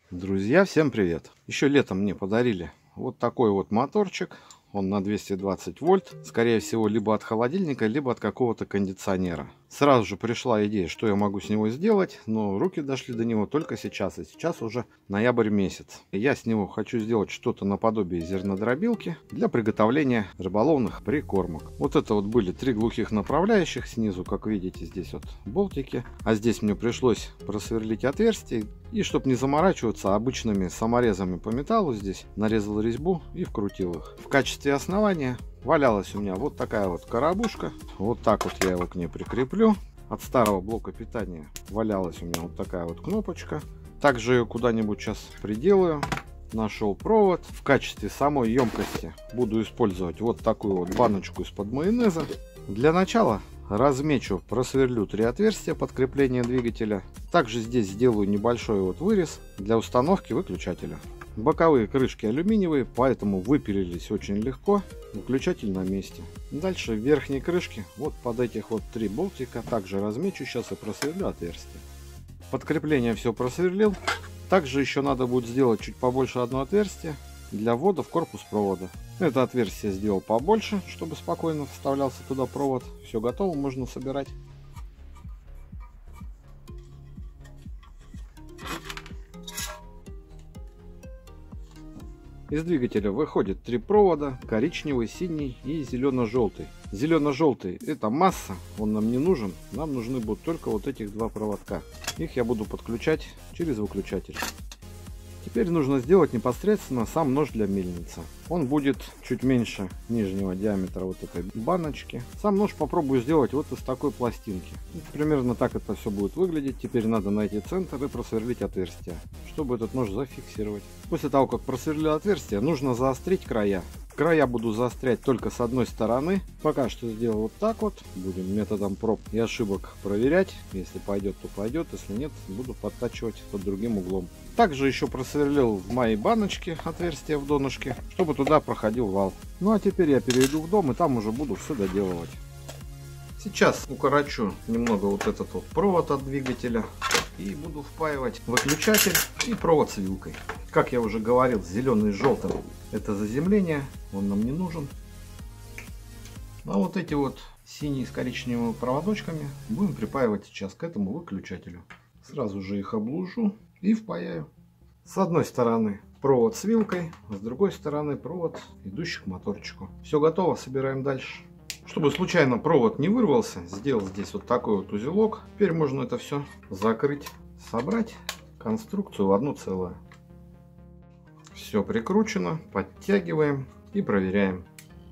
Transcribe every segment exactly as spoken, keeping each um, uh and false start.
Друзья, всем привет! Еще летом мне подарили вот такой вот моторчик. Он на двести двадцать вольт. Скорее всего, либо от холодильника, либо от какого-то кондиционера. Сразу же пришла идея, что я могу с него сделать, но руки дошли до него только сейчас. И сейчас уже ноябрь месяц. И я с него хочу сделать что-то наподобие зернодробилки для приготовления рыболовных прикормок. Вот это вот были три глухих направляющих. Снизу, как видите, здесь вот болтики. А здесь мне пришлось просверлить отверстие. И чтобы не заморачиваться обычными саморезами по металлу, здесь нарезал резьбу и вкрутил их. В качестве основания валялась у меня вот такая вот коробушка. Вот так вот я его к ней прикреплю. От старого блока питания валялась у меня вот такая вот кнопочка. Также ее куда-нибудь сейчас приделаю. Нашел провод. В качестве самой емкости буду использовать вот такую вот баночку из-под майонеза. Для начала размечу, просверлю три отверстия под крепление двигателя. Также здесь сделаю небольшой вот вырез для установки выключателя. Боковые крышки алюминиевые, поэтому выпилились очень легко. Выключатель на месте. Дальше в верхней крышке вот под этих вот три болтика также размечу сейчас и просверлю отверстие. Под крепление все просверлил. Также еще надо будет сделать чуть побольше одно отверстие для ввода в корпус провода. Это отверстие сделал побольше, чтобы спокойно вставлялся туда провод. Все готово, можно собирать. Из двигателя выходит три провода: коричневый, синий и зелено-желтый. Зелено-желтый — это масса, он нам не нужен. Нам нужны будут только вот этих два проводка. Их я буду подключать через выключатель. Теперь нужно сделать непосредственно сам нож для мельницы. Он будет чуть меньше нижнего диаметра вот этой баночки. Сам нож попробую сделать вот из такой пластинки. Примерно так это все будет выглядеть. Теперь надо найти центр и просверлить отверстие, чтобы этот нож зафиксировать. После того, как просверлил отверстие, нужно заострить края. Края буду заострять только с одной стороны. Пока что сделал вот так вот. Будем методом проб и ошибок проверять. Если пойдет, то пойдет. Если нет, буду подтачивать под другим углом. Также еще просверлил в моей баночке отверстие в донышке, чтобы туда проходил вал. Ну а теперь я перейду в дом и там уже буду все доделывать. Сейчас укорочу немного вот этот вот провод от двигателя. И буду впаивать выключатель и провод с вилкой. Как я уже говорил, зеленый с желтым — это заземление, он нам не нужен. А вот эти вот синие с коричневыми проводочками будем припаивать сейчас к этому выключателю. Сразу же их облужу и впаяю. С одной стороны провод с вилкой, с другой стороны провод, идущий к моторчику. Все готово, собираем дальше. Чтобы случайно провод не вырвался, сделал здесь вот такой вот узелок. Теперь можно это все закрыть, собрать конструкцию в одно целое. Все прикручено, подтягиваем и проверяем.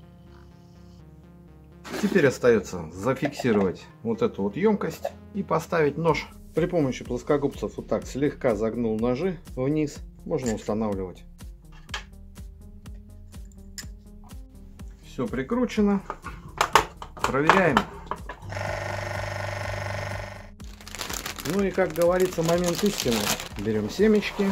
Теперь остается зафиксировать вот эту вот емкость и поставить нож. При помощи плоскогубцев вот так слегка загнул ножи вниз, можно устанавливать. Все прикручено. Проверяем. Ну и, как говорится, момент истины. Берем семечки.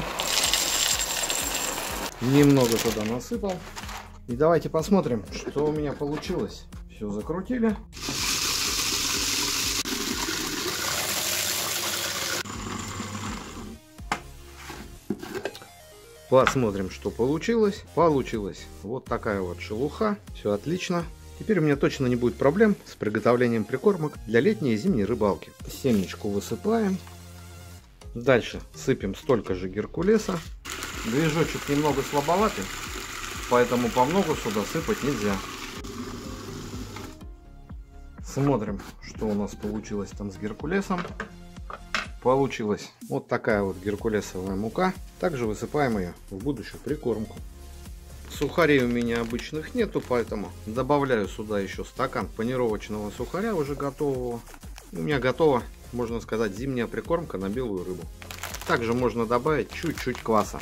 Немного туда насыпал. И давайте посмотрим, что у меня получилось. Все закрутили. Посмотрим, что получилось. Получилась вот такая вот шелуха. Все отлично. Теперь у меня точно не будет проблем с приготовлением прикормок для летней и зимней рыбалки. Семечку высыпаем. Дальше сыпем столько же геркулеса. Движочек немного слабоватый, поэтому по много сюда сыпать нельзя. Смотрим, что у нас получилось там с геркулесом. Получилась вот такая вот геркулесовая мука. Также высыпаем ее в будущую прикормку. Сухарей у меня обычных нету, поэтому добавляю сюда еще стакан панировочного сухаря уже готового. У меня готова, можно сказать, зимняя прикормка на белую рыбу. Также можно добавить чуть-чуть кваса.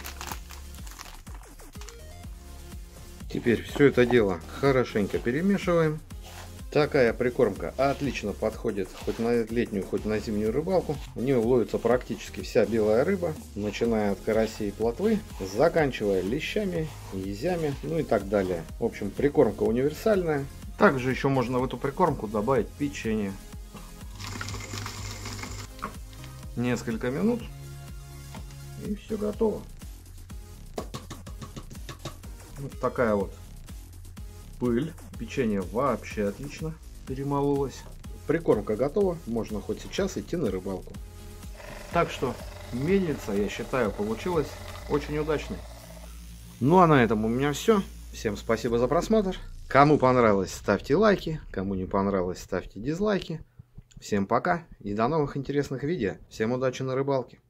Теперь все это дело хорошенько перемешиваем. Такая прикормка отлично подходит хоть на летнюю, хоть на зимнюю рыбалку. В нее ловится практически вся белая рыба, начиная от карасей и плотвы, заканчивая лещами, езями, ну и так далее. В общем, прикормка универсальная. Также еще можно в эту прикормку добавить печенье. Несколько минут И все готово. Вот такая вот пыль. Печенье вообще отлично перемололось. Прикормка готова. Можно хоть сейчас идти на рыбалку. Так что мельница, я считаю, получилась очень удачной. Ну а на этом у меня все. Всем спасибо за просмотр. Кому понравилось, ставьте лайки. Кому не понравилось, ставьте дизлайки. Всем пока и до новых интересных видео. Всем удачи на рыбалке.